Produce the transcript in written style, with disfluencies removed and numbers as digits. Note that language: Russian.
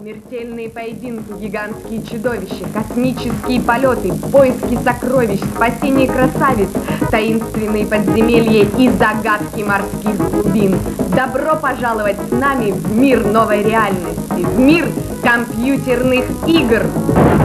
Смертельные поединки, гигантские чудовища, космические полеты, поиски сокровищ, спасение красавиц, таинственные подземелья и загадки морских глубин. Добро пожаловать с нами в мир новой реальности, в мир компьютерных игр!